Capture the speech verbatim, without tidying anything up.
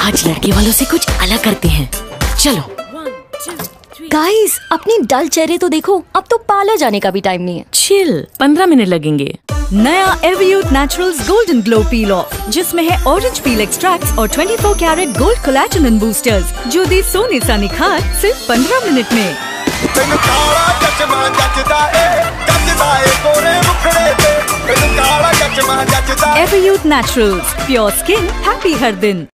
आज लड़के वालों से कुछ अलग करते हैं। चलो गाइस, अपने डल चेहरे तो देखो, अब तो पार्लर जाने का भी टाइम नहीं है। चिल, पंद्रह मिनट लगेंगे। नया Everyuth naturals golden glow peel off, जिसमें है ऑरेंज पील एक्सट्रैक्ट्स और चौबीस कैरेट गोल्ड कोलेजन बूस्टर्स, जो दे सोने सा निखार सिर्फ पंद्रह मिनट में। Everyuth naturals, pure skin, happy हर दिन।